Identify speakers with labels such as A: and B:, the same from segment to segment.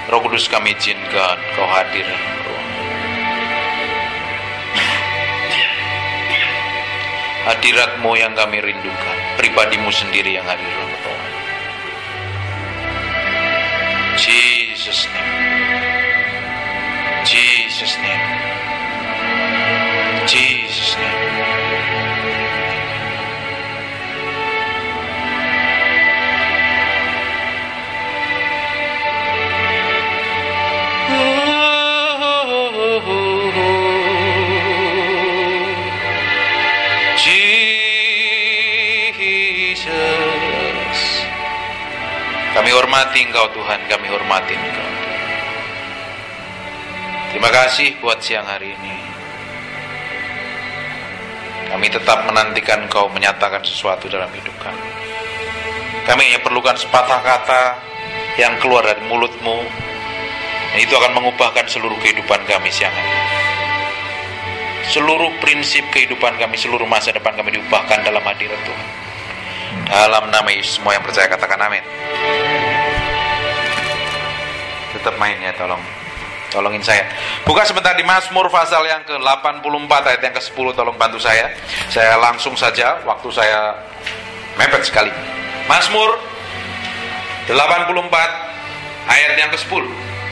A: Roh Kudus, kami izinkan Kau hadir. Hadirat-Mu yang kami rindukan, pribadi-Mu sendiri yang hadir dalam Tuhan. Jesus name, Jesus name, Jesus name. Kami hormati Engkau Tuhan, kami hormati Engkau. Terima kasih buat siang hari ini. Kami tetap menantikan Engkau menyatakan sesuatu dalam hidup kami. Kami hanya perlukan sepatah kata yang keluar dari mulut-Mu, dan itu akan mengubahkan seluruh kehidupan kami siang hari ini. Seluruh prinsip kehidupan kami, seluruh masa depan kami diubahkan dalam hadirat Tuhan. Dalam nama Yesus, semua yang percaya katakan amin. Tetap main ya, tolongin saya. Buka sebentar di Mazmur pasal yang ke-84 ayat yang ke-10. Tolong bantu saya. Saya langsung saja, waktu saya mepet sekali. Mazmur 84 ayat yang ke-10.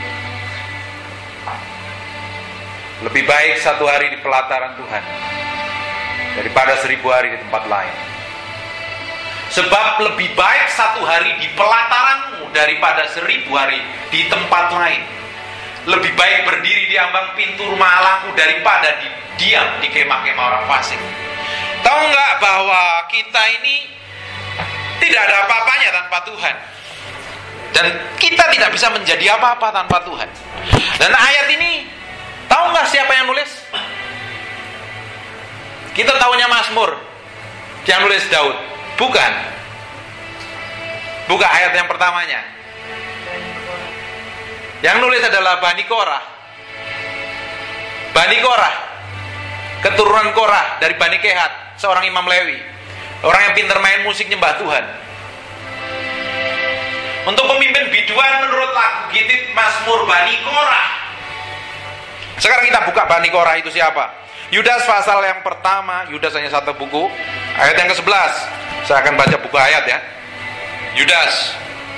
A: Lebih baik satu hari di pelataran Tuhan daripada 1000 hari di tempat lain. Sebab lebih baik satu hari di pelataran-Mu daripada 1000 hari di tempat lain. Lebih baik berdiri di ambang pintu rumah Allahku daripada diam di kemah-kemah orang fasik. Tahu nggak bahwa kita ini tidak ada apa-apanya tanpa Tuhan, dan kita tidak bisa menjadi apa-apa tanpa Tuhan. Dan ayat ini, tahu nggak siapa yang nulis? Kita tahunya Mazmur, yang nulis Daud. Bukan. Buka ayat yang pertamanya. Yang nulis adalah Bani Korah. Bani Korah, keturunan Korah dari Bani Kehat, seorang imam Lewi, orang yang pintar main musik nyembah Tuhan. Untuk pemimpin biduan menurut lagu Gittit Mazmur Bani Korah. Sekarang kita buka Bani Korah itu siapa? Yudas pasal yang pertama. Yudas hanya satu buku. Ayat yang ke-11. Saya akan baca buku ayat ya. Yudas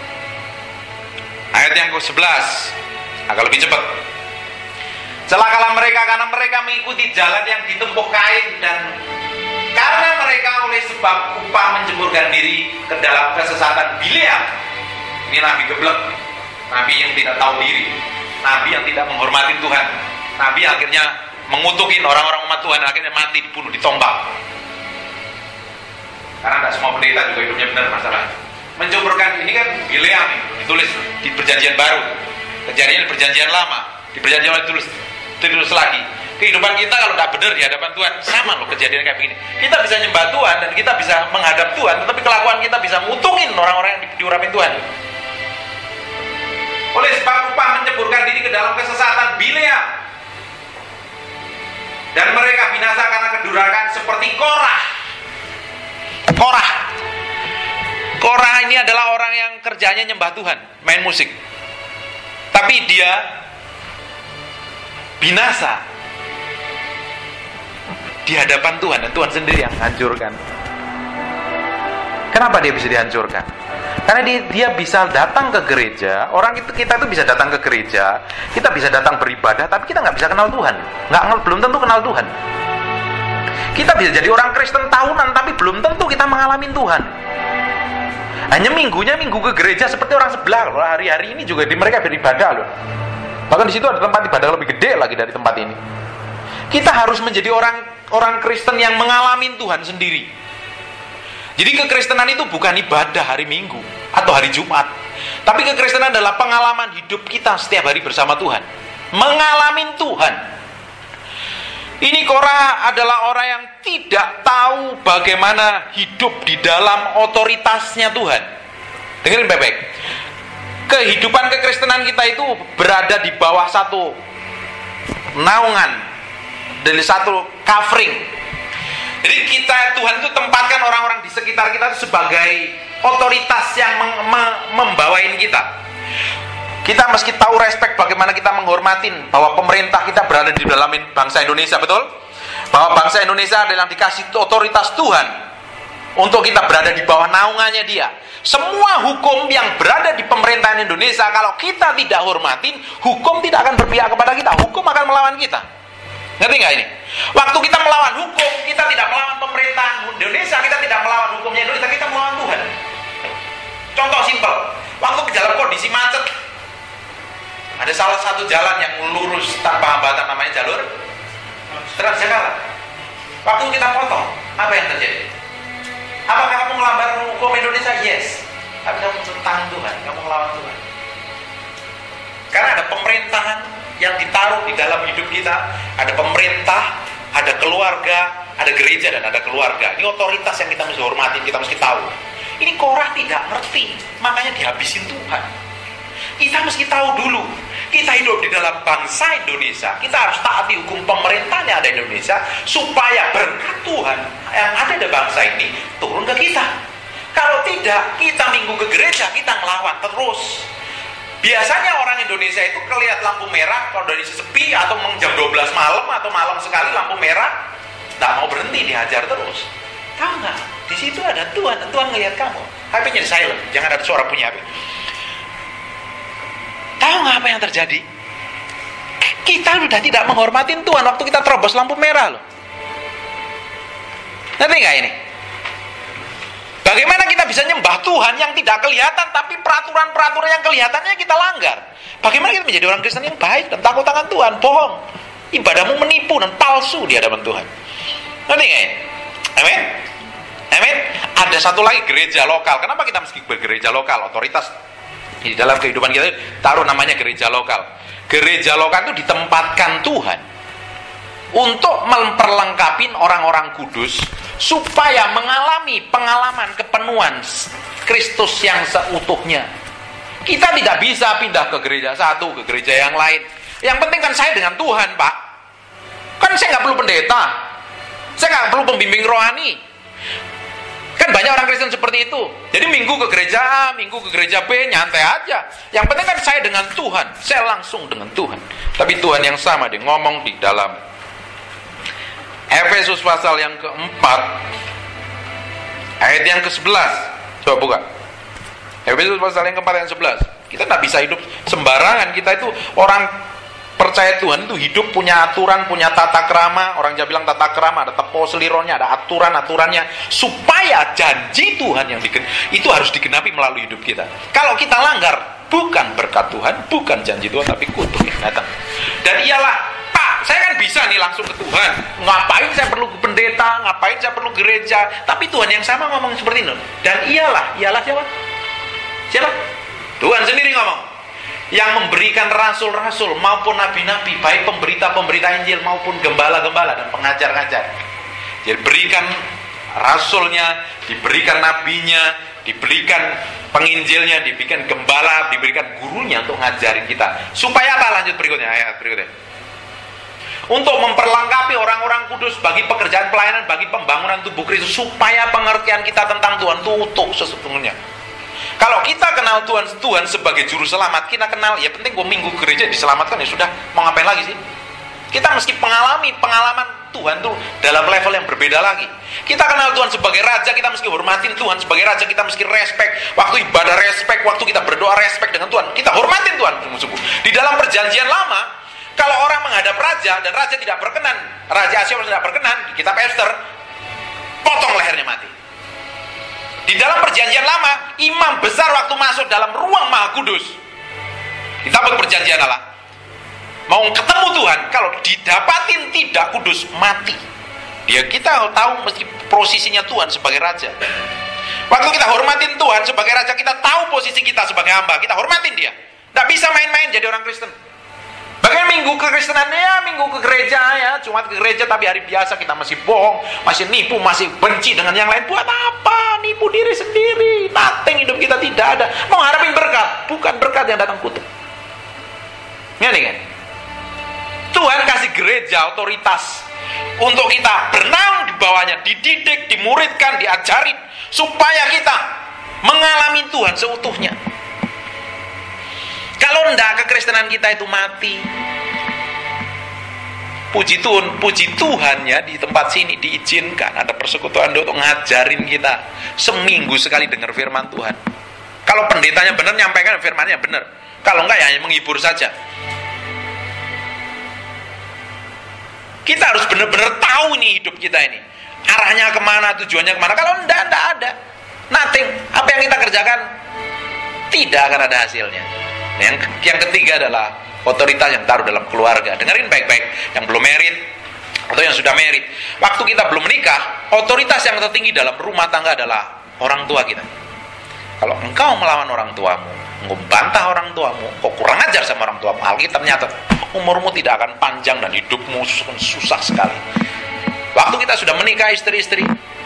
A: ayat yang ke-11, agak lebih cepat. Celakalah mereka karena mereka mengikuti jalan yang ditempuh Kain, dan karena mereka oleh sebab upah menjemurkan diri ke dalam kesesatan Bileam. Ini nabi geblek, nabi yang tidak tahu diri, nabi yang tidak menghormati Tuhan, nabi akhirnya mengutukin orang-orang umat Tuhan, akhirnya mati, dibunuh, ditombak. Karena tidak semua pendeta juga hidupnya benar masalahnya. Menjemurkan ini kan Bileam, ditulis di Perjanjian Baru. Kejadiannya di Perjanjian Lama, di Perjanjian Lama ditulis lagi. Kehidupan kita kalau tidak benar di hadapan Tuhan, sama loh kejadian kayak begini. Kita bisa nyembah Tuhan dan kita bisa menghadap Tuhan, tetapi kelakuan kita bisa ngutungin orang-orang yang diurapin Tuhan. Oleh sebab upah menceburkan diri ke dalam kesesatan Bileam, dan mereka binasa karena kedurhakaan seperti Korah. Korah ini adalah orang yang kerjanya nyembah Tuhan, main musik, tapi dia binasa di hadapan Tuhan, dan Tuhan sendiri yang hancurkan. Kenapa dia bisa dihancurkan? Karena dia bisa datang ke gereja. Kita itu bisa datang ke gereja, kita bisa datang beribadah, tapi kita nggak bisa kenal Tuhan, belum tentu kenal Tuhan. Kita bisa jadi orang Kristen tahunan, tapi belum tentu kita mengalami Tuhan. Hanya minggu ke gereja seperti orang sebelah loh. Hari-hari ini juga mereka beribadah loh. Bahkan di situ ada tempat ibadah lebih gede lagi dari tempat ini. Kita harus menjadi orang Kristen yang mengalami Tuhan sendiri. Jadi kekristenan itu bukan ibadah hari Minggu atau hari Jumat, tapi kekristenan adalah pengalaman hidup kita setiap hari bersama Tuhan, mengalami Tuhan. Ini Korah adalah orang yang tidak tahu bagaimana hidup di dalam otoritasnya Tuhan. Dengerin baik-baik. Kehidupan kekristenan kita itu berada di bawah satu naungan, dari satu covering. Jadi Tuhan itu tempatkan orang-orang di sekitar kita sebagai otoritas yang membawain kita. Kita mesti tahu respect bagaimana kita menghormatin bahwa pemerintah kita berada di dalam bangsa Indonesia, betul? Bahwa bangsa Indonesia adalah dikasih otoritas Tuhan untuk kita berada di bawah naungannya Dia. Semua hukum yang berada di pemerintahan Indonesia, kalau kita tidak hormatin, hukum tidak akan berpihak kepada kita, hukum akan melawan kita. Ngerti nggak ini? Waktu kita melawan hukum, kita tidak melawan pemerintahan Indonesia, kita tidak melawan hukumnya Indonesia, kita melawan Tuhan. Contoh simpel, waktu ke dalam kondisi macet, ada salah satu jalan yang lurus tanpa hambatan, namanya jalur Transjakarta. Waktu kita potong, apa yang terjadi? Apakah kamu melanggar hukum Indonesia? Yes. Tapi kamu tentang Tuhan, kamu melawan Tuhan. Karena ada pemerintahan yang ditaruh di dalam hidup kita. Ada pemerintah, ada keluarga, ada gereja dan ada keluarga. Ini otoritas yang kita mesti hormatin, kita mesti tahu. Ini Korah tidak ngerti, makanya dihabisin Tuhan. Kita mesti tahu dulu, kita hidup di dalam bangsa Indonesia, kita harus taati hukum pemerintahnya ada di Indonesia, supaya berkat Tuhan yang ada di bangsa ini turun ke kita. Kalau tidak, kita minggu ke gereja, kita ngelawan terus. Biasanya orang Indonesia itu kelihat lampu merah, kalau dari sepi atau jam 12 malam atau malam sekali lampu merah, tidak mau berhenti, dihajar terus. Tahu nggak? Di situ ada Tuhan, dan Tuhan ngelihat kamu. HP-nya di silent, jangan ada suara punya HP. Tahu nggak apa yang terjadi? Kita sudah tidak menghormatin Tuhan waktu kita terobos lampu merah loh. Ngerti nggak ini? Bagaimana kita bisa nyembah Tuhan yang tidak kelihatan, tapi peraturan-peraturan yang kelihatannya kita langgar? Bagaimana kita menjadi orang Kristen yang baik dan takut akan Tuhan? Bohong. Ibadahmu menipu dan palsu di hadapan Tuhan. Ngerti nggak ini? Amin. Amin. Ada satu lagi, gereja lokal. Kenapa kita mesti bergereja lokal? Otoritas di dalam kehidupan kita taruh namanya gereja lokal. Gereja lokal itu ditempatkan Tuhan untuk memperlengkapi orang-orang kudus supaya mengalami pengalaman kepenuhan Kristus yang seutuhnya. Kita tidak bisa pindah ke gereja satu ke gereja yang lain. Yang penting kan saya dengan Tuhan, Pak. Kan saya nggak perlu pendeta, saya nggak perlu pembimbing rohani. Kan banyak orang Kristen seperti itu. Jadi minggu ke gereja A, minggu ke gereja B, nyantai aja. Yang penting kan saya dengan Tuhan, saya langsung dengan Tuhan. Tapi Tuhan yang sama dia ngomong di dalam Efesus pasal yang keempat, ayat yang ke-11. Coba buka. Efesus pasal yang keempat, ayat yang 11. Kita tidak bisa hidup sembarangan. Kita itu orang percaya Tuhan itu hidup punya aturan, punya tata krama. Orang Jawa bilang tata krama, ada tepo selironnya, ada aturan-aturannya, supaya janji Tuhan yang itu harus digenapi melalui hidup kita. Kalau kita langgar, bukan berkat Tuhan, bukan janji Tuhan, tapi kutuk yang datang. Dan ialah, Pak, saya kan bisa nih langsung ke Tuhan. Ngapain saya perlu pendeta, ngapain saya perlu gereja? Tapi Tuhan yang sama ngomong seperti itu. Dan ialah siapa? Siapa? Tuhan sendiri ngomong. Yang memberikan rasul-rasul maupun nabi-nabi, baik pemberita-pemberita Injil maupun gembala-gembala dan pengajar-ngajar. Jadi berikan rasulnya, diberikan nabinya, diberikan penginjilnya, diberikan gembala, diberikan gurunya untuk ngajarin kita. Supaya apa? Lanjut berikutnya, ayat berikutnya. Untuk memperlengkapi orang-orang kudus bagi pekerjaan pelayanan, bagi pembangunan tubuh Kristus, supaya pengertian kita tentang Tuhan itu utuh sesungguhnya. Kalau kita kenal Tuhan sebagai juru selamat, kita kenal, ya penting gue minggu gereja diselamatkan, ya sudah, mau ngapain lagi sih? Kita mesti pengalaman Tuhan tuh dalam level yang berbeda lagi. Kita kenal Tuhan sebagai Raja, kita mesti hormatin Tuhan sebagai Raja, kita mesti respect. Waktu ibadah respect, waktu kita berdoa respect dengan Tuhan, kita hormatin Tuhan sungguh-sungguh. Di dalam perjanjian lama, kalau orang menghadap Raja dan Raja tidak berkenan, Raja Asyur tidak berkenan, di kitab Ester, potong lehernya mati. Di dalam perjanjian lama, imam besar waktu masuk dalam ruang maha kudus, kita perjanjian Allah, mau ketemu Tuhan, kalau didapatin tidak kudus, mati. Dia kita tahu mesti posisinya Tuhan sebagai Raja. Waktu kita hormatin Tuhan sebagai Raja, kita tahu posisi kita sebagai hamba, kita hormatin dia. Tidak bisa main-main jadi orang Kristen. Bagaimana minggu kekristenan, ya minggu ke gereja, ya cuma ke gereja, tapi hari biasa kita masih bohong, masih nipu, masih benci dengan yang lain. Buat apa? Nipu diri sendiri. Nothing, hidup kita tidak ada. Mau harapin berkat, bukan berkat yang datang kutuk. Ngerti kan? Tuhan kasih gereja otoritas untuk kita bernaung di bawahnya, dididik, dimuridkan, diajarin, supaya kita mengalami Tuhan seutuhnya. Kalau Kalau enggak, kekristenan kita itu mati. Puji Tuhannya di tempat sini diizinkan ada persekutuan untuk ngajarin kita seminggu sekali dengar firman Tuhan. Kalau pendetanya benar, nyampaikan firmannya benar. Kalau enggak, ya hanya menghibur saja. Kita harus benar-benar tahu ini hidup kita ini, arahnya kemana, tujuannya kemana. Kalau enggak ada, nothing. Apa yang kita kerjakan tidak akan ada hasilnya. Yang ketiga adalah otoritas yang taruh dalam keluarga. Dengerin baik-baik, yang belum married atau yang sudah married. Waktu kita belum menikah, otoritas yang tertinggi dalam rumah tangga adalah orang tua kita. Kalau engkau melawan orang tuamu, membantah orang tuamu, kok kurang ajar sama orang tuamu, Alkitab nyata, umurmu tidak akan panjang dan hidupmu susah sekali. Waktu kita sudah menikah, istri-istri,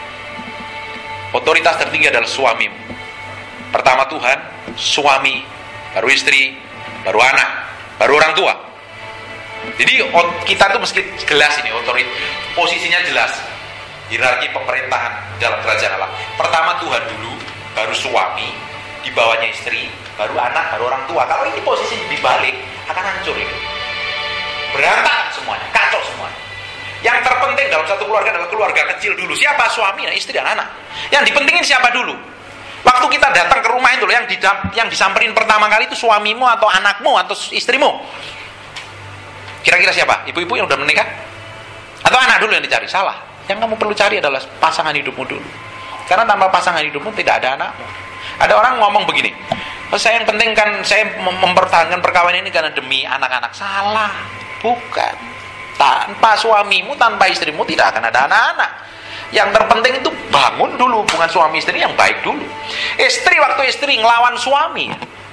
A: otoritas tertinggi adalah suamimu. Pertama Tuhan, suami, baru istri, baru anak, baru orang tua. Jadi kita tuh mesti jelas ini otoritas, posisinya jelas. Hierarki pemerintahan dalam kerajaan Allah. Pertama Tuhan dulu, baru suami, di bawahnya istri, baru anak, baru orang tua. Kalau ini posisi dibalik, akan hancur ini. Berantakan semuanya, kacau semuanya. Yang terpenting dalam satu keluarga adalah keluarga kecil dulu. Siapa? Suami, istri, dan anak. Yang dipentingin siapa dulu? Waktu kita datang ke rumah itu, yang disamperin pertama kali itu suamimu atau anakmu atau istrimu. Kira-kira siapa? Ibu-ibu yang udah menikah? Atau anak dulu yang dicari? Salah. Yang kamu perlu cari adalah pasangan hidupmu dulu. Karena tanpa pasangan hidupmu tidak ada anakmu. Ada orang ngomong begini, saya yang penting kan saya mempertahankan perkawinan ini karena demi anak-anak. Salah. Bukan. Tanpa suamimu, tanpa istrimu tidak akan ada anak-anak. Yang terpenting itu bangun dulu hubungan suami istri yang baik dulu. Istri waktu istri ngelawan suami,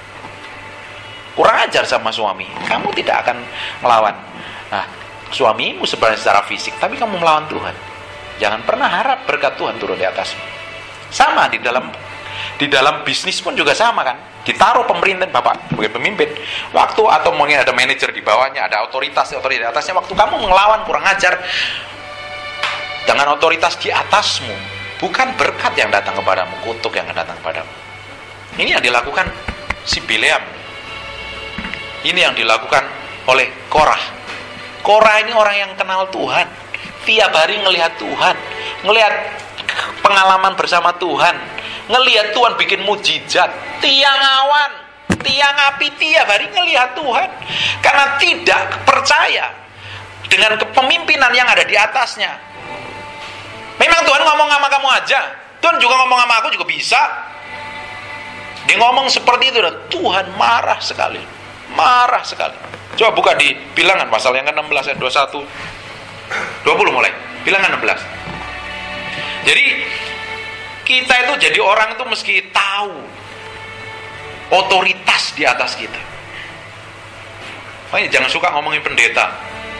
A: kurang ajar sama suami, kamu tidak akan melawan suamimu sebenarnya secara fisik, tapi kamu melawan Tuhan. Jangan pernah harap berkat Tuhan turun di atasmu. Sama di dalam bisnis pun juga sama kan. Ditaruh pemerintah, Bapak sebagai pemimpin, waktu atau mungkin ada manajer di bawahnya, ada otoritas di atasnya, waktu kamu melawan kurang ajar dengan otoritas di atasmu, bukan berkat yang datang kepadamu, kutuk yang datang kepadamu. Ini yang dilakukan si Bileam. Ini yang dilakukan oleh Korah. Korah ini orang yang kenal Tuhan, tiap hari ngelihat Tuhan, ngelihat pengalaman bersama Tuhan, ngelihat Tuhan bikin mujizat, tiang awan, tiang api, tiap hari ngelihat Tuhan. Karena tidak percaya dengan kepemimpinan yang ada di atasnya. Memang Tuhan ngomong sama kamu aja, Tuhan juga ngomong sama aku juga bisa. Dia ngomong seperti itu dan Tuhan marah sekali. Marah sekali. Coba buka di Bilangan pasal yang ke-16 ayat 21 20 mulai. Bilangan 16. Jadi kita itu jadi orang itu mesti tahu otoritas di atas kita. Makanya jangan suka ngomongin pendeta.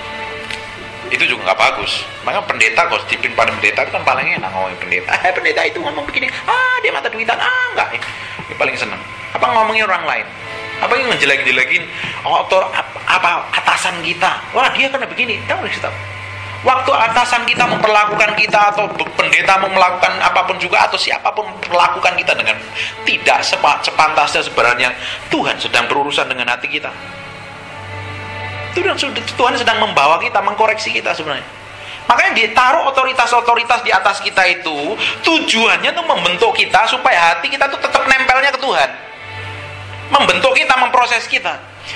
A: Itu juga nggak bagus. Maka pendeta, kalau dipimpin pada pendeta itu kan paling enak ngomongin pendeta. Pendeta itu ngomong begini, dia mata duitan, enggak. Ini paling senang. Apa ngomongin orang lain? Apa yang ngejelek-jelekin atasan kita? Wah, dia kena begini. Tahu kita. Waktu atasan kita memperlakukan kita atau pendeta mau melakukan apapun juga atau siapapun memperlakukan kita dengan tidak sepantasnya, sebenarnya Tuhan sedang berurusan dengan hati kita. Tuhan sedang membawa kita, mengkoreksi kita sebenarnya. Makanya ditaruh otoritas-otoritas di atas kita itu tujuannya tuh membentuk kita supaya hati kita tuh tetap nempelnya ke Tuhan. Membentuk kita, memproses kita.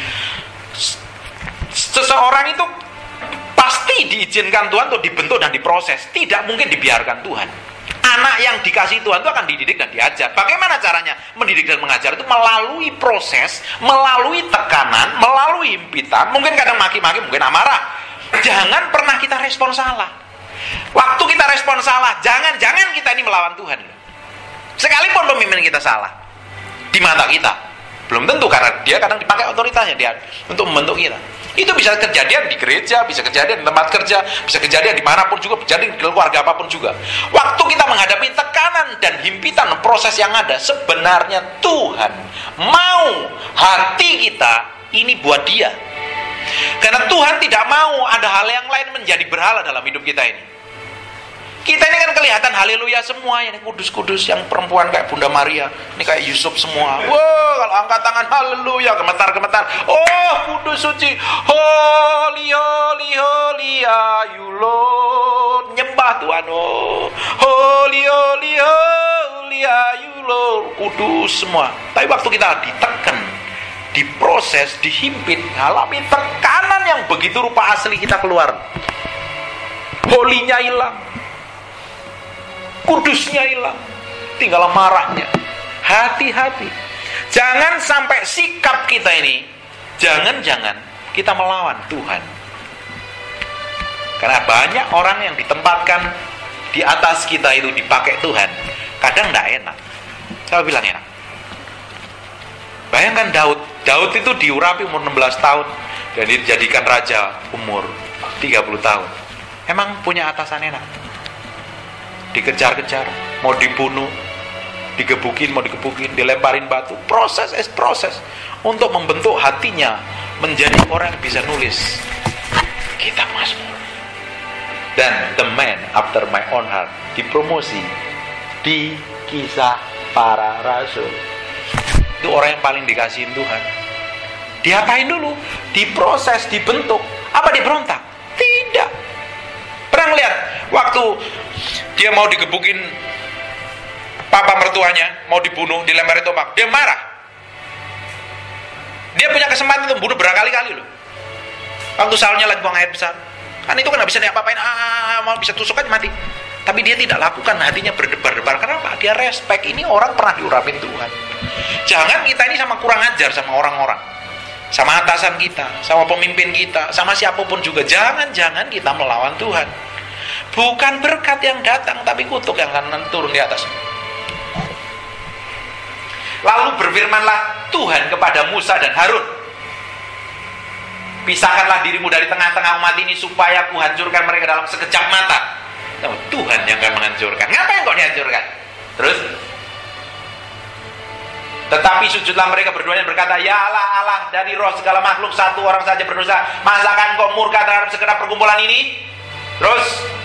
A: Seseorang itu pasti diizinkan Tuhan untuk dibentuk dan diproses. Tidak mungkin dibiarkan Tuhan. Anak yang dikasih Tuhan itu akan dididik dan diajar. Bagaimana caranya mendidik dan mengajar? Itu melalui proses, melalui tekanan, melalui impitan. Mungkin kadang maki-maki, mungkin amarah. Jangan pernah kita respon salah. Waktu kita respon salah, jangan kita ini melawan Tuhan. Sekalipun pemimpin kita salah di mata kita, belum tentu, karena dia kadang dipakai otoritasnya dia untuk membentuk kita. Itu bisa kejadian di gereja, bisa kejadian di tempat kerja, bisa kejadian dimanapun juga, kejadian di keluarga apapun juga. Waktu kita menghadapi tekanan dan himpitan proses yang ada, sebenarnya Tuhan mau hati kita ini buat Dia. Karena Tuhan tidak mau ada hal yang lain menjadi berhala dalam hidup kita ini. Kita ini kan kelihatan haleluya semua, ini kudus-kudus, yang perempuan kayak Bunda Maria, ini kayak Yusuf semua. Wow, kalau angkat tangan haleluya, gemetar-gemetar. Oh, kudus suci. Holy, holy, holy are you Lord. Nyembah Tuhan. Oh, holy, holy, holy are you Lord. Kudus semua. Tapi waktu kita ditekan, diproses, dihimpit, alami tekanan yang begitu rupa asli kita keluar. Holy-nya hilang, kudusnya hilang, tinggal marahnya. Hati-hati, jangan sampai sikap kita ini, jangan-jangan kita melawan Tuhan. Karena banyak orang yang ditempatkan di atas kita itu dipakai Tuhan, kadang tidak enak. Saya bilang enak. Bayangkan Daud itu diurapi umur 16 tahun dan dijadikan raja umur 30 tahun. Emang punya atasan enak? Dikejar-kejar, mau dibunuh, digebukin, dilemparin batu. Proses untuk membentuk hatinya menjadi orang yang bisa nulis kitab Mazmur. Dan the man after my own heart dipromosi di Kisah Para Rasul. Itu orang yang paling dikasihin Tuhan. Diapain dulu? Diproses, dibentuk. Apa diberontak? Tidak. Pernah lihat waktu dia mau digebukin papa mertuanya, mau dibunuh, dilemparin tombak, dia marah. Dia punya kesempatan untuk bunuh berkali-kali loh. Waktu Saulnya lagi buang air besar, kan itu kan gak bisa diapa-apain, mau bisa tusuk aja mati. Tapi dia tidak lakukan, hatinya berdebar-debar. Kenapa? Dia respect, ini orang pernah diurapin Tuhan. Jangan kita ini sama kurang ajar sama orang-orang, sama atasan kita, sama pemimpin kita, sama siapapun juga. Jangan-jangan kita melawan Tuhan. Bukan berkat yang datang, tapi kutuk yang akan turun di atas. Lalu berfirmanlah Tuhan kepada Musa dan Harun, pisahkanlah dirimu dari tengah-tengah umat ini supaya ku hancurkan mereka dalam sekejap mata. Tuhan yang akan menghancurkan. Ngapain kok dihancurkan? Terus, tetapi sujudlah mereka berdoa dan berkata, ya Allah, Allah dari roh segala makhluk, satu orang saja berdosa, masakan kau murka terhadap segenap perkumpulan ini? Terus,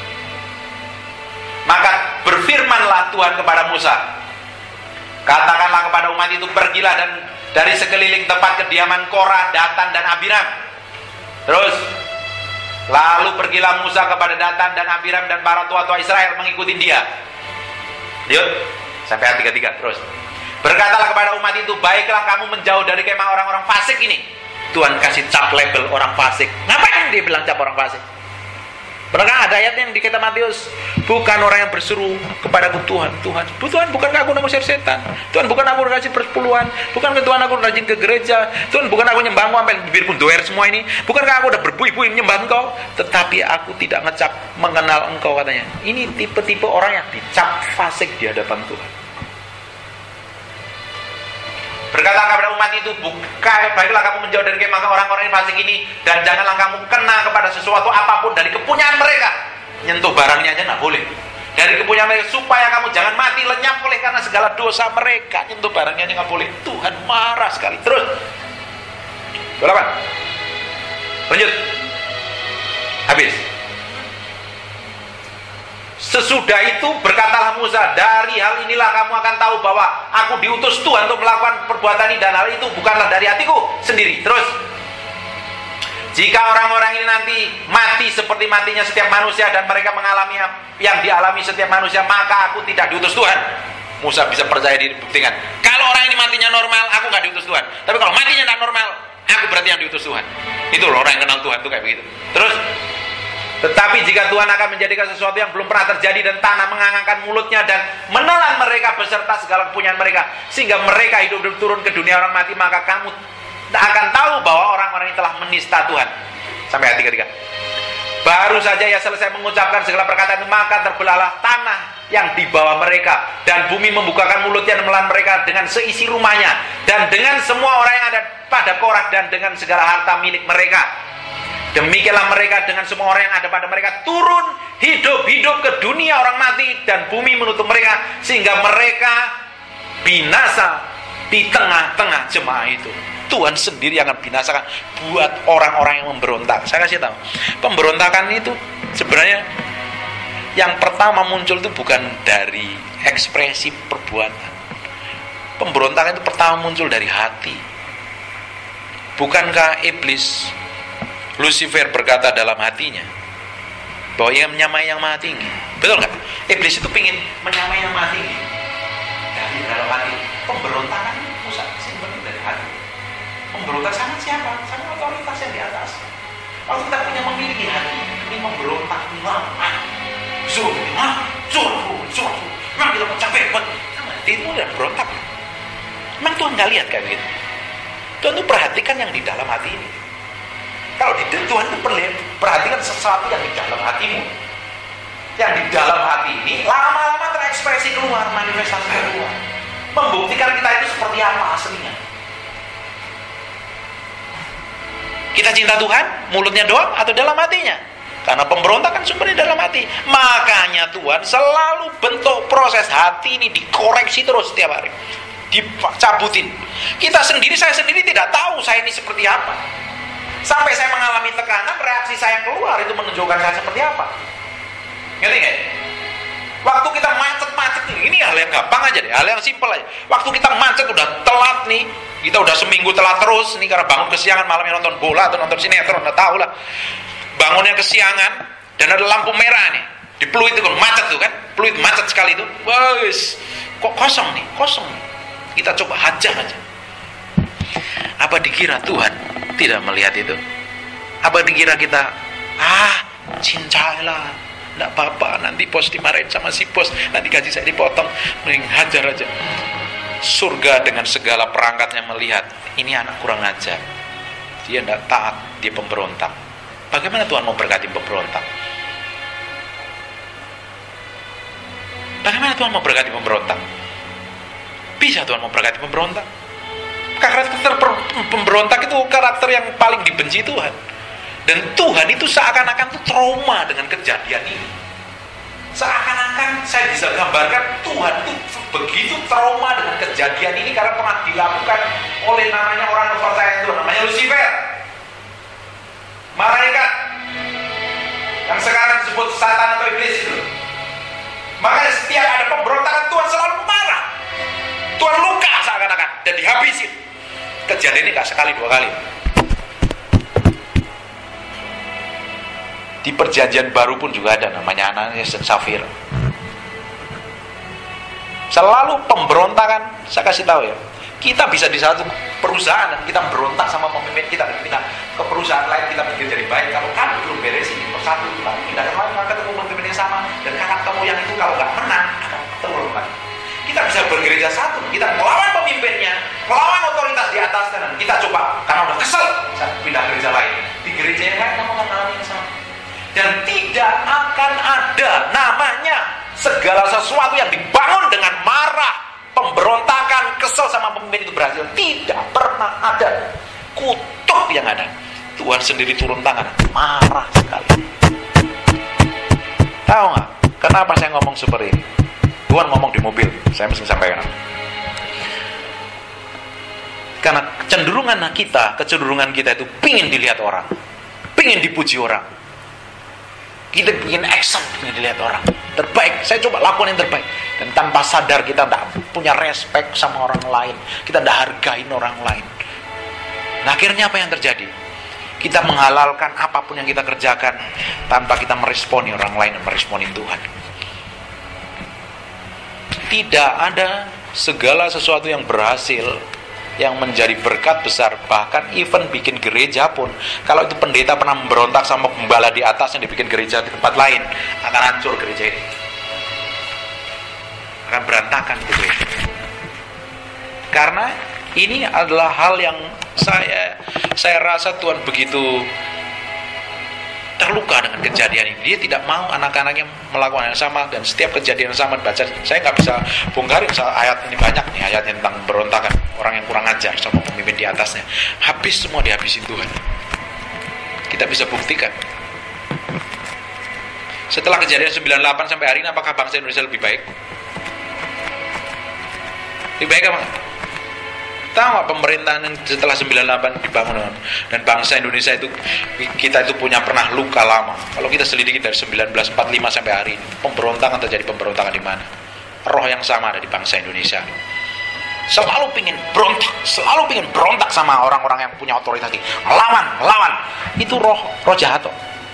A: maka berfirmanlah Tuhan kepada Musa, katakanlah kepada umat itu, pergilah dan dari sekeliling tempat kediaman Korah, Datan dan Abiram. Terus, lalu pergilah Musa kepada Datan dan Abiram dan para tua-tua Israel mengikuti dia. Yuk, sampai ayat 33. Terus, berkatalah kepada umat itu, baiklah kamu menjauh dari kemah orang-orang fasik ini. Tuhan kasih cap label orang fasik. Ngapain dia bilang cap orang fasik? Pernahkah ada ayat yang di kitab Matius, bukan orang yang berseru kepadaku Tuhan, Tuhan. Tuhan, bukankah aku mengusir setan? Tuhan, bukan aku rajin persepuluhan? Bukankah Tuhan aku rajin ke gereja? Tuhan, bukan aku nyembah Engkau sampai bibirku doer semua ini? Bukankah aku udah berbuih-buih menyembah Engkau? Tetapi aku tidak ngecap mengenal Engkau, katanya. Ini tipe-tipe orang yang dicap fasik di hadapan Tuhan. Berkata kepada umat itu, baiklah kamu menjauh dari kemah orang-orang yang fasik ini, dan janganlah kamu kena kepada sesuatu apapun dari kepunyaan mereka. Nyentuh barangnya aja nggak boleh. Dari kepunyaan mereka, supaya kamu jangan mati lenyap oleh karena segala dosa mereka. Nyentuh barangnya aja nggak boleh. Tuhan marah sekali. Terus, 28. Lanjut. Habis. Sesudah itu berkatalah Musa, dari hal inilah kamu akan tahu bahwa aku diutus Tuhan untuk melakukan perbuatan ini, dan hal itu bukanlah dari hatiku sendiri. Terus, jika orang-orang ini nanti mati seperti matinya setiap manusia dan mereka mengalami yang dialami setiap manusia, maka aku tidak diutus Tuhan. Musa bisa percaya diri, buktikan. Kalau orang ini matinya normal, aku gak diutus Tuhan. Tapi kalau matinya tidak normal, aku berarti yang diutus Tuhan. Itu loh orang yang kenal Tuhan tuh kayak begitu. Terus, tetapi jika Tuhan akan menjadikan sesuatu yang belum pernah terjadi dan tanah mengangangkan mulutnya dan menelan mereka beserta segala kepunyaan mereka, sehingga mereka hidup turun ke dunia orang mati, maka kamu akan tahu bahwa orang-orang ini telah menista Tuhan. Sampai ayat 33. Baru saja ia selesai mengucapkan segala perkataan itu, maka terbelahlah tanah yang di bawah mereka, dan bumi membukakan mulutnya dan menelan mereka dengan seisi rumahnya, dan dengan semua orang yang ada pada Korah, dan dengan segala harta milik mereka. Demikianlah mereka dengan semua orang yang ada pada mereka turun hidup-hidup ke dunia orang mati, dan bumi menutup mereka sehingga mereka binasa di tengah-tengah jemaah itu. Tuhan sendiri yang akan binasakan buat orang-orang yang memberontak. Saya kasih tahu, pemberontakan itu sebenarnya Yang pertama muncul itu bukan dari ekspresi perbuatan. Pemberontakan itu pertama muncul dari hati. Bukankah iblis, Lucifer berkata dalam hatinya bahwa ia menyamai yang maha tinggi? Betul nggak? Iblis itu ingin menyamai yang maha tinggi. Dari dalam hati. Pemberontakan itu pusat simpen dari hati. Pemberontak sama siapa? Sama otoritas yang di atas. Kalau kita punya memiliki hati, ini memberontak, suruh, memang kita capek banget. Itu udah berontak. Memang Tuhan nggak lihat kayak gitu. Tuhan itu perhatikan yang di dalam hati ini. Kalau di Tuhan itu perhatikan sesuatu yang di dalam hatimu. Yang di dalam hati ini lama-lama terekspresi keluar, manifestasi keluar. Membuktikan kita itu seperti apa aslinya. Kita cinta Tuhan, mulutnya doang atau dalam hatinya? Karena pemberontakan sumbernya dalam hati. Makanya Tuhan selalu bentuk proses hati ini dikoreksi terus setiap hari. Dicabutin. Saya sendiri tidak tahu saya ini seperti apa. Sampai saya mengalami tekanan, reaksi saya yang keluar itu menunjukkan saya seperti apa. Ngerti nggak? Waktu kita macet ini hal yang gampang aja deh, hal yang simpel aja. Waktu kita macet udah telat nih, kita udah seminggu telat terus nih karena bangun kesiangan malamnya nonton bola atau nonton sinetron, udah tahu lah. Bangunnya kesiangan dan ada lampu merah nih di Pluit itu kan macet tuh kan, Pluit macet sekali itu. Wes, kok kosong nih. Kita coba hajar aja. Apa dikira Tuhan tidak melihat itu? Apa dikira kita cincailah, enggak apa-apa, nanti bos dimarahin sama si bos, nanti gaji saya dipotong, mending hajar aja. Surga dengan segala perangkatnya melihat, ini anak kurang ajar, dia enggak taat, dia pemberontak. Bagaimana Tuhan mau berkati pemberontak? Bagaimana Tuhan mau berkati pemberontak? Bisa Tuhan mau berkati pemberontak? Karakter pemberontak itu karakter yang paling dibenci Tuhan. Dan Tuhan itu seakan-akan tuh trauma dengan kejadian ini. Seakan-akan saya bisa gambarkan Tuhan itu begitu trauma dengan kejadian ini karena pernah dilakukan oleh namanya orang kepercayaan Tuhan, namanya Lucifer, malaikat yang sekarang disebut Satan atau Iblis itu. Makanya setiap ada pemberontakan Tuhan selalu marah. Tuhan luka seakan-akan dan dihabisin. Kejadian ini gak sekali dua kali. Di perjanjian baru pun juga ada namanya Ananias dan Safira. Selalu pemberontakan, saya kasih tahu ya. Kita bisa di satu perusahaan dan kita berontak sama pemimpin kita dan pindah ke perusahaan lain, kita pikir jadi baik. Kalau kamu belum beresin persatu, kamu pindah ke lain, ketemu pemimpin yang sama dan kakak kamu yang itu kalau nggak menang akan turun lagi. Kita bisa bergereja satu, kita melawan pemimpinnya, melawan otoritas di atas dan kita coba karena udah kesel, pindah gereja lain. Di gereja yang lain kamu akan mengalami yang sama. Dan tidak akan ada namanya segala sesuatu yang dibangun dengan marah, pemberontakan, kesel sama pemimpin itu berhasil. Tidak pernah ada. Kutuk yang ada. Tuhan sendiri turun tangan, marah sekali. Tahu nggak? Kenapa saya ngomong seperti ini? Tuhan ngomong di mobil, saya mesti sampaikan. Karena kecenderungan kita itu pingin dilihat orang, pingin dipuji orang. Kita bikin action, pengen dilihat orang terbaik. Saya coba lakukan yang terbaik. Dan tanpa sadar kita tidak punya respect sama orang lain. Kita tidak hargain orang lain. Nah, akhirnya apa yang terjadi? Kita menghalalkan apapun yang kita kerjakan tanpa kita meresponi orang lain dan meresponi Tuhan. Tidak ada segala sesuatu yang berhasil, yang menjadi berkat besar, bahkan even bikin gereja pun, kalau itu pendeta pernah memberontak sama pembala di atas yang dibikin gereja di tempat lain, akan hancur gereja ini, akan berantakan itu gereja. Karena ini adalah hal yang saya rasa Tuhan begitu terluka dengan kejadian ini. Dia tidak mau anak-anaknya melakukan yang sama, dan setiap kejadian yang sama dibaca. Saya nggak bisa bongkarin ayat ini, banyak nih ayat tentang berontakan orang yang kurang ajar sama pemimpin di atasnya. Habis semua dihabisin Tuhan. Kita bisa buktikan. Setelah kejadian 98 sampai hari ini, apakah bangsa Indonesia lebih baik? Lebih baik apa? Tahu nggak pemerintahan yang setelah 98 dibangun dan bangsa Indonesia itu, kita itu pernah luka lama. Kalau kita selidiki dari 1945 sampai hari ini, pemberontakan terjadi pemberontakan di mana? Roh yang sama ada di bangsa Indonesia. Selalu pingin berontak sama orang-orang yang punya otoritas, melawan. Itu roh jahat.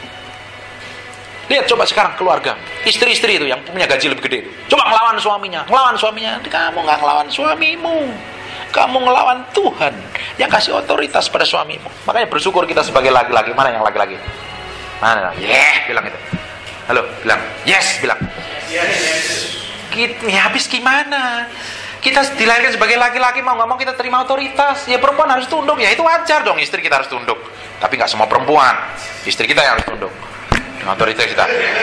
A: Lihat coba sekarang keluarga, istri-istri itu yang punya gaji lebih gede, coba ngelawan suaminya. Kamu nggak ngelawan suamimu, kamu ngelawan Tuhan yang kasih otoritas pada suamimu. Makanya bersyukur kita sebagai laki-laki. Mana yang laki-laki? Mana? Bilang itu. Halo, bilang. Yes, bilang. Yes. Habis gimana? Kita dilahirkan sebagai laki-laki, mau nggak mau kita terima otoritas. Ya perempuan harus tunduk, ya itu wajar dong. Istri kita harus tunduk. Tapi nggak semua perempuan. Istri kita yang harus tunduk dengan otoritas kita.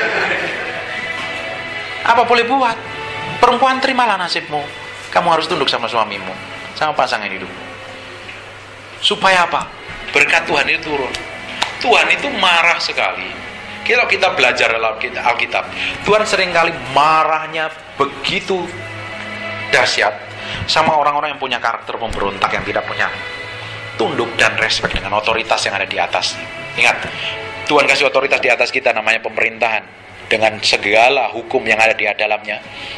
A: Apa boleh buat? Perempuan, terimalah nasibmu. Kamu harus tunduk sama suamimu, sama pasangan hidup. Supaya apa? Berkat Tuhan itu turun. Tuhan itu marah sekali. Kalau kita belajar dalam Alkitab, Tuhan seringkali marahnya begitu dahsyat sama orang-orang yang punya karakter pemberontak, yang tidak punya tunduk dan respect dengan otoritas yang ada di atas. Ingat, Tuhan kasih otoritas di atas kita, namanya pemerintahan, dengan segala hukum yang ada di dalamnya,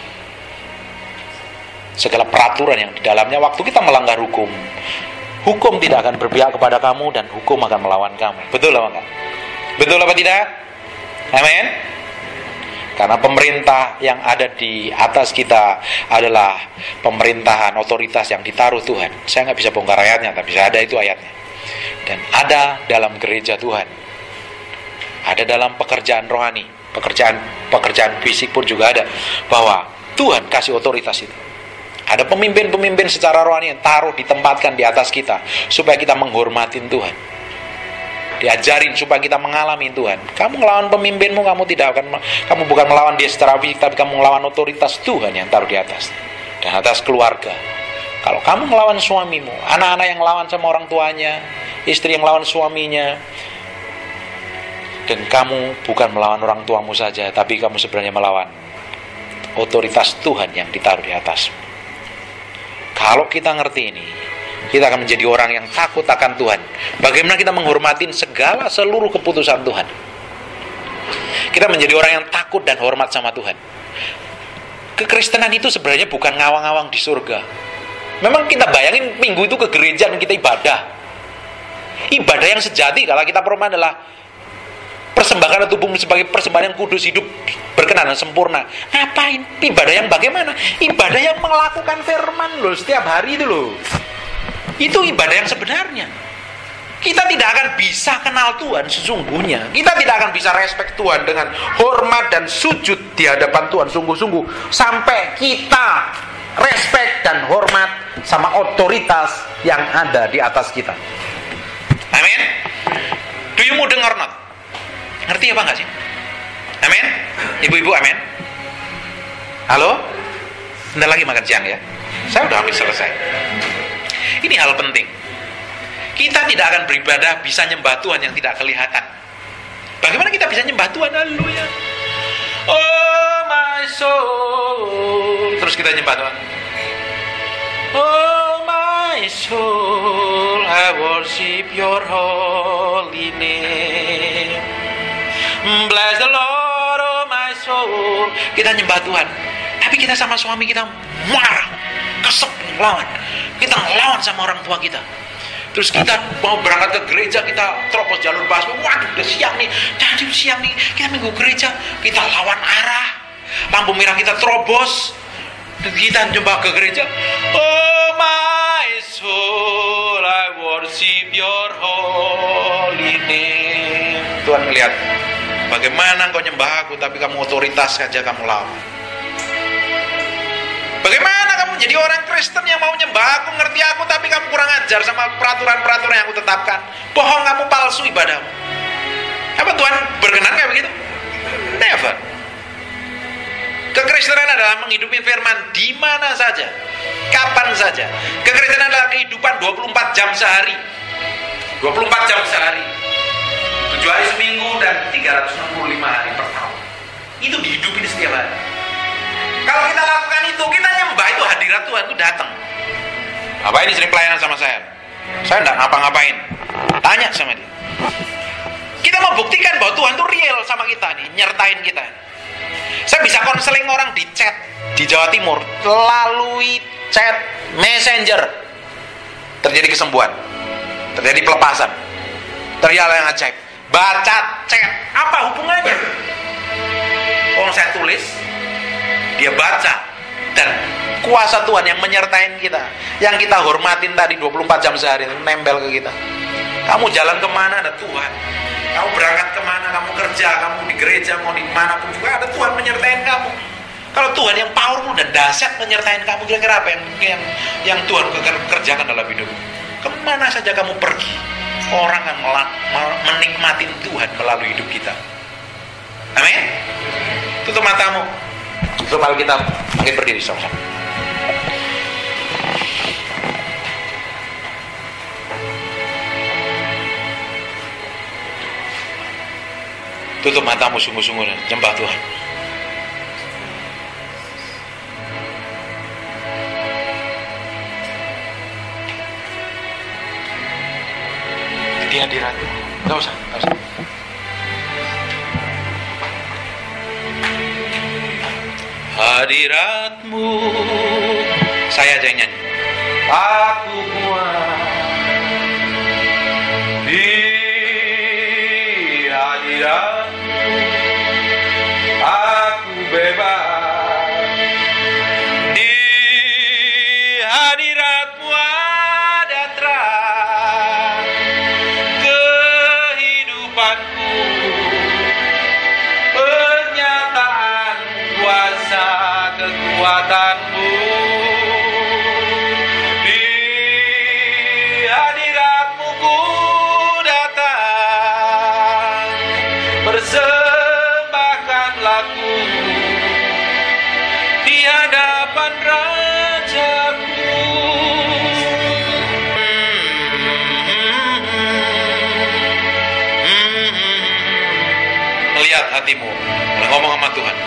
A: segala peraturan yang di dalamnya. Waktu kita melanggar hukum, hukum tidak akan berpihak kepada kamu dan hukum akan melawan kamu. Betul apa enggak? Betul apa tidak? Amin. Karena pemerintah yang ada di atas kita adalah pemerintahan, otoritas yang ditaruh Tuhan. Saya nggak bisa bongkar ayatnya, tapi ada itu ayatnya. Dan ada dalam gereja Tuhan, ada dalam pekerjaan rohani, pekerjaan fisik pun juga ada, bahwa Tuhan kasih otoritas itu. Ada pemimpin-pemimpin secara rohani yang ditempatkan di atas kita supaya kita menghormatin Tuhan. Diajarin supaya kita mengalami Tuhan. Kamu melawan pemimpinmu, kamu bukan melawan dia secara fisik, tapi kamu melawan otoritas Tuhan yang taruh di atas. Dan atas keluarga. Kalau kamu melawan suamimu, anak-anak yang melawan sama orang tuanya, istri yang melawan suaminya, dan kamu bukan melawan orang tuamu saja, tapi kamu sebenarnya melawan otoritas Tuhan yang ditaruh di atas. Kalau kita ngerti ini, kita akan menjadi orang yang takut akan Tuhan. Bagaimana kita menghormatin seluruh keputusan Tuhan. Kita menjadi orang yang takut dan hormat sama Tuhan. Kekristenan itu sebenarnya bukan ngawang-ngawang di surga. Memang kita bayangin minggu itu ke gereja dan kita ibadah. Ibadah yang sejati kalau kita perempuan adalah persembahkan tubuhmu sebagai persembahan yang kudus, hidup, berkenan dan sempurna. Ngapain? Ibadah yang bagaimana? Ibadah yang melakukan firman loh setiap hari itu loh. Itu ibadah yang sebenarnya. Kita tidak akan bisa kenal Tuhan sesungguhnya. Kita tidak akan bisa respect Tuhan dengan hormat dan sujud di hadapan Tuhan sungguh-sungguh sampai kita respect dan hormat sama otoritas yang ada di atas kita. Amin. Do you mudeng or not? Ngerti apa enggak sih? Amin. Ibu-ibu, amin. Halo? Bentar lagi makan siang ya. Saya udah hampir selesai. Ini hal penting. Kita tidak akan beribadah bisa nyembah Tuhan yang tidak kelihatan. Bagaimana kita bisa nyembah Tuhan? Haleluya. Oh my soul. Terus kita nyembah Tuhan. Oh my soul, I worship your holy name. Bless the Lord, oh my soul. Kita nyembah Tuhan. Tapi kita sama suami kita marah, kesep, ngelawan. Kita ngelawan sama orang tua kita. Terus kita mau berangkat ke gereja, kita terobos jalur busway. Waduh, udah siang nih. Jadi siang nih, kita minggu gereja. Kita lawan arah. Lampu merah kita terobos. Dan kita nyembah ke gereja. Oh my soul, I worship your holy name. Tuhan melihat bagaimana engkau nyembah aku, tapi kamu otoritas saja kamu lawan. Bagaimana kamu jadi orang Kristen yang mau nyembah aku, ngerti aku, tapi kamu kurang ajar sama peraturan-peraturan yang aku tetapkan. Bohong, kamu palsu ibadahmu. Apa Tuhan berkenan kayak begitu? Never. Kekristenan adalah menghidupi firman di mana saja, kapan saja. Kekristenan adalah kehidupan 24 jam sehari. 24 jam sehari. 7 hari seminggu dan 365 hari per tahun. Itu dihidupin setiap hari. Kalau kita lakukan itu, kita nyembah itu, hadirat Tuhan itu datang. Ngapain sering pelayanan sama saya? Saya enggak ngapa-ngapain. Tanya sama dia. Kita mau buktikan bahwa Tuhan itu real sama kita nih, nyertain kita. Saya bisa konseling orang di chat di Jawa Timur, melalui chat messenger. Terjadi kesembuhan, terjadi pelepasan, terjadi yang ajaib. Baca chat, apa hubungannya? Kalau saya tulis, dia baca, dan kuasa Tuhan yang menyertain kita, yang kita hormatin tadi 24 jam sehari, nempel ke kita. Kamu jalan kemana ada Tuhan. Kamu berangkat kemana, kamu kerja, kamu di gereja, mau di manapun juga ada Tuhan menyertain kamu. Kalau Tuhan yang powerful dan dahsyat menyertain kamu, kira-kira apa yang Tuhan kerjakan dalam hidup? Kemana saja kamu pergi, orang akan menikmati Tuhan melalui hidup kita. Amin. Tutup matamu. Tutup Alkitab. Mungkin berdiri sama-sama. Tutup matamu sungguh-sungguh dan nyembah Tuhan. Di hadiratmu. Gak usah. Hadiratmu. Saya aja yang nyanyi. Aku kuat di hadiratmu, aku bebas di hadiratmu, ada terang kehidupanku, pernyataan kuasa kekuatanmu. Di hadiratmu ku datang, persembahkan lagu di hadapan Rajaku. Lihat hatimu, ngomong sama Tuhan.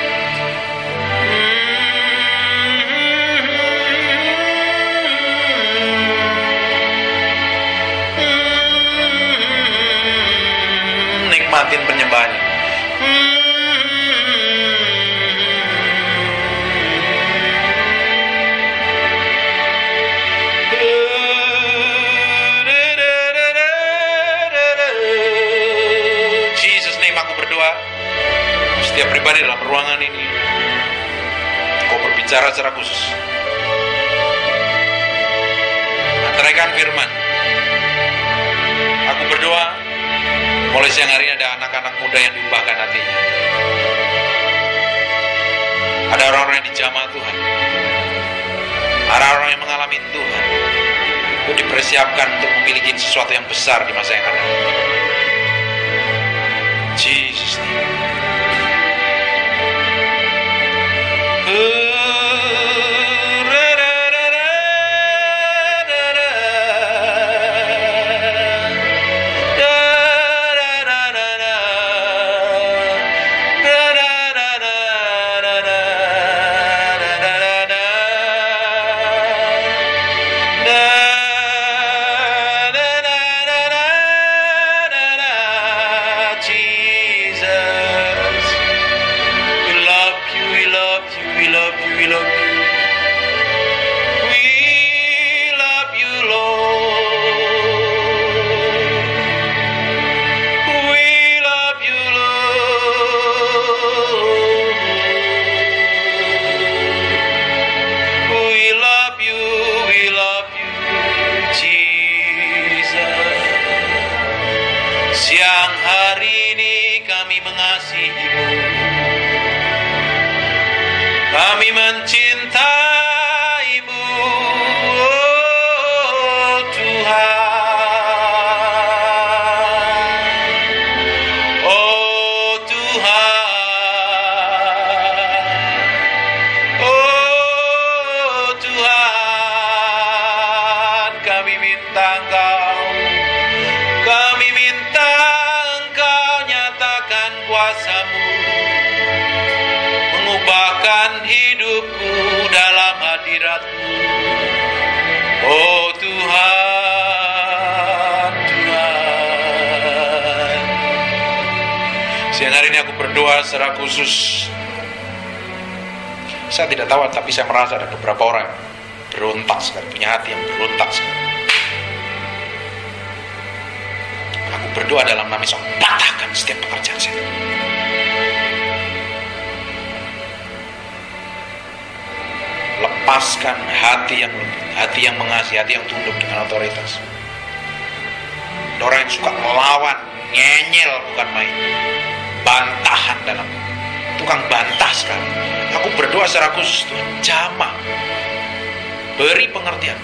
A: Nikmatin penyembahannya. Jesus name aku berdoa, setiap pribadi dalam ruangan ini, Kau berbicara secara khusus. Antaraikan firman. Aku berdoa, mulai siang hari ini ada anak-anak muda yang diubahkan hatinya. Ada orang-orang yang dijamah Tuhan. Ada orang yang mengalami Tuhan. Itu dipersiapkan untuk memiliki sesuatu yang besar di masa yang akan datang. Jesus name. Siang hari ini kami mengasihi-Mu, kami mencintai-Mu, oh Tuhan, oh Tuhan, oh Tuhan, kami minta Engkau, kami minta Engkau nyatakan kuasa-Mu, mengubahkan hidupku dalam hadirat-Mu. Oh Siang hari ini aku berdoa secara khusus. Saya tidak tahu, tapi saya merasa ada beberapa orang berontak sekali, punya hati yang berontak sekali. Aku berdoa dalam nama Yesus, patahkan setiap pekerjaan setan. Lepaskan hati yang lembut, hati yang mengasihi, hati yang tunduk dengan otoritas. Orang yang suka melawan, ngenyel bukan main, bantahan dalam tukang bantah sekali. Aku berdoa secara khusus, Tuhan, jamah, beri pengertian,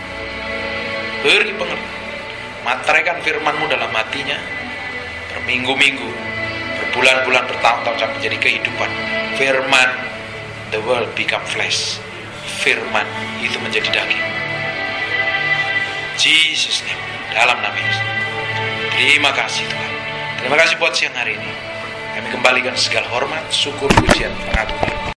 A: materaikan firman-Mu dalam hatinya, berminggu-minggu, berbulan-bulan, bertahun-tahun sampai menjadi kehidupan. Firman, the world become flesh. Firman itu menjadi daging. Jesus name, dalam nama Yesus. Terima kasih Tuhan. Terima kasih buat siang hari ini. Kami kembalikan segala hormat, syukur, pujian, pengagungan